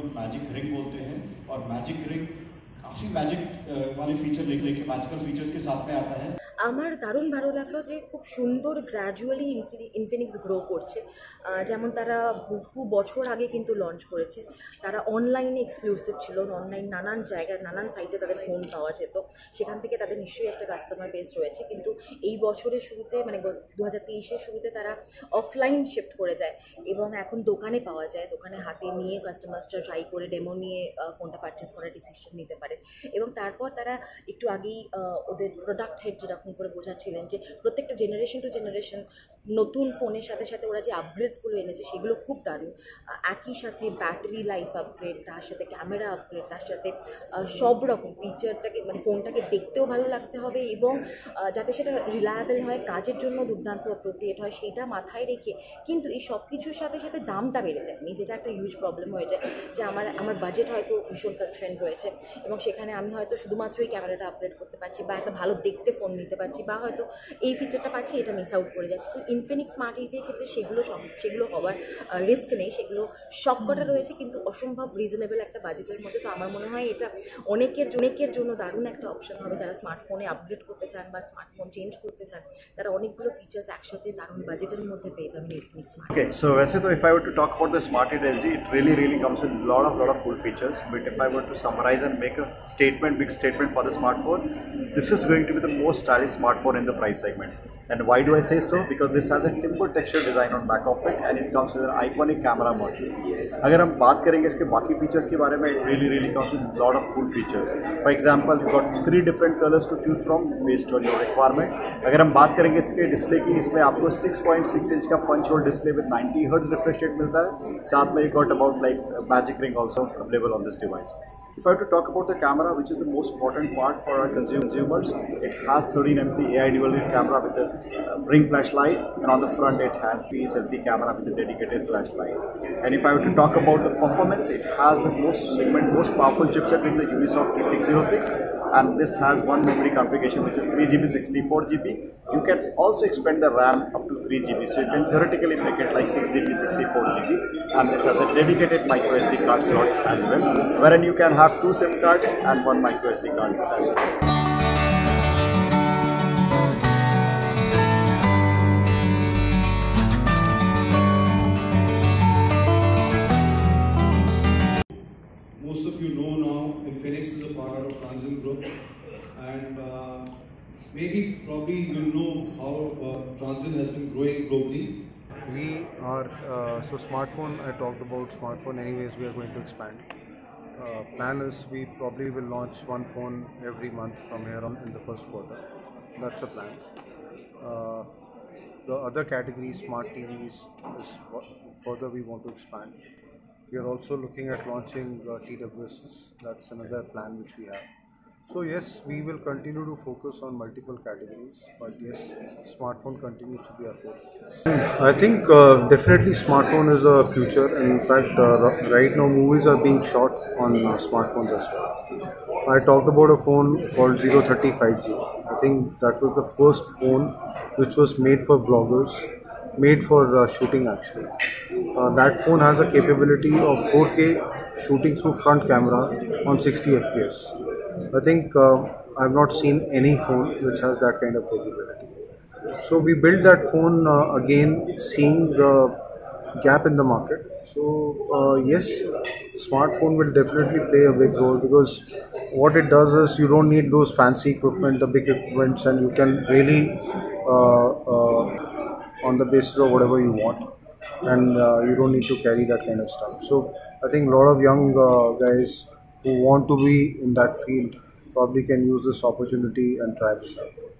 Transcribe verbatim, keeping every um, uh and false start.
लोग magic ring बोलते हैं, और मैजिक रिंग काफ़ी मैजिक वाले फीचर लेके लेके मैजिकल फीचर्स के साथ में आता है। আমার দারুণ ভালো লাগলো যে খুব সুন্দর গ্র্যাজুয়ালি ইনফিনিক্স গ্রো করছে। যেমন তারা বহু বছর আগে কিন্তু লঞ্চ করেছে, তারা অনলাইনে এক্সক্লুসিভ ছিল, অনলাইন নানান জায়গায় নানান সাইটে তাদের ফোন পাওয়া যেত, সেখান থেকে তাদের নিশ্চয়ই একটা কাস্টমার বেস রয়েছে। কিন্তু এই বছরের শুরুতে মানে দু হাজার তেইশের শুরুতে তারা অফলাইন শিফট করে যায় এবং এখন দোকানে পাওয়া যায়, দোকানে হাতে নিয়ে কাস্টমার্সরা ট্রাই করে ডেমো নিয়ে ফোনটা পারচেস করার ডিসিশন নিতে পারে। এবং তারপর তারা একটু আগেই ওদের প্রোডাক্ট হেড যেরকম করে বোঝাচ্ছিলেন যে প্রত্যেকটা জেনারেশন টু জেনারেশন নতুন ফোনের সাথে সাথে ওরা যে আপগ্রেডসগুলো এনেছে সেগুলো খুব দারুণ। একই সাথে ব্যাটারি লাইফ আপগ্রেড, তার সাথে ক্যামেরা আপগ্রেড, তার সাথে সব রকম ফিচারটাকে মানে ফোনটাকে দেখতেও ভালো লাগতে হবে এবং যাতে সেটা রিলায়েবল হয়, কাজের জন্য দুর্দান্ত অ্যাপ্রোপ্রিয়েট হয়, সেইটা মাথায় রেখে। কিন্তু এই সব কিছুর সাথে সাথে দামটা বেড়ে যায়, যেটা একটা হিউজ প্রবলেম হয়ে যায় যে আমার আমার বাজেট হয়তো ভীষণ কনস্ট্রেন্ট রয়েছে এবং সেখানে আমি হয়তো শুধুমাত্রই ক্যামেরাটা আপগ্রেড করতে পারছি বা একটা ভালো দেখতে ফোন নিতে পারছি বা হয়তো এই ফিচারটা পাচ্ছি, এটা মিস আউট করে যাচ্ছে। তো ইনফিনিক্স স্মার্ট এইটের ক্ষেত্রে সেগুলো সেগুলো হওয়ার রিস্ক নেই, সেগুলো সবকটা রয়েছে কিন্তু অসম্ভব রিজনেবল একটা বাজেটের মধ্যে। তো আমার মনে হয় এটা অনেকের অনেকের জন্য দারুণ একটা অপশন হবে, যারা স্মার্টফোনে আপগ্রেড করতে চান বা স্মার্টফোন চেঞ্জ করতে চান, তারা অনেকগুলো ফিচার্স একসাথে দারুণ বাজেটের মধ্যে পেয়ে যাবেন ইনফিনিক্স স্মার্ট। Okay, so वैसे तो if I were to talk about the Smart eight S D, it really really comes with a lot of lot of cool features. But if I were to summarize and make a statement, big statement for the smartphone, this is going to be the most stylish smartphone in the price segment. And why do I say so? Because this has a timber texture design on back of it, and it comes with an iconic camera module. अगर हम बात करेंगे इसके बाकी features के बारे में, it really really comes with a lot of cool features. For example, you got three different colors to choose from based on your requirement. अगर हम बात करेंगे इसके डिस्प्ले की, इसमें आपको सिक्स पॉइंट सिक्स इंच का punch hole display with ninety hertz refresh rate मिलता है। साथ में you got about like magic ring also available on this device. If I have to talk about the camera, which is the most important part for our consumers, it has thirteen megapixel A I dual rear camera with a uh, ring flashlight, and on the front it has the selfie camera with a dedicated flashlight. And if I were to talk about the performance, it has the most segment, most powerful chipset with the Ubisoft T six oh six, and this has one memory configuration which is three G B, sixty-four G B. You can also expand the RAM up to three G B, so you can theoretically make it like six G B, sixty-four G B. And this has a dedicated micro S D card slot as well, wherein you can have two SIM cards and one micro S D card as well. Most of you know now Infinix is a part of Transsion Group, and uh, maybe probably you know how uh, Transsion has been growing globally. We are, uh, so smartphone, I talked about smartphone anyways, we are going to expand. Uh, plan is we probably will launch one phone every month from here on in the first quarter. That's the plan. Uh, the other categories, smart T Vs, is what further we want to expand. We are also looking at launching uh, T W Ss. That's another plan which we have. So yes, we will continue to focus on multiple categories, but yes, smartphone continues to be our core focus. I think uh, definitely smartphone is the future. In fact, uh, right now movies are being shot on uh, smartphones as well. I talked about a phone called zero thirty five G. I think that was the first phone which was made for bloggers, made for uh, shooting actually. Uh, that phone has a capability of four K shooting through front camera on sixty F P S. I think uh, I have not seen any phone which has that kind of capability. So we built that phone uh, again, seeing the gap in the market. So uh, yes, smartphone will definitely play a big role, because what it does is you don't need those fancy equipment, the big equipments, and you can really uh, uh, on the basis of whatever you want, and uh, you don't need to carry that kind of stuff. So I think a lot of young uh, guys who want to be in that field probably can use this opportunity and try this out.